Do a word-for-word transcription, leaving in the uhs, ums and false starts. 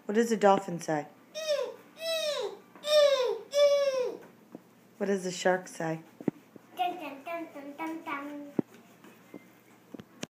What does the dolphin say? What does the shark say? Dun, dun, dun, dun, dun, dun.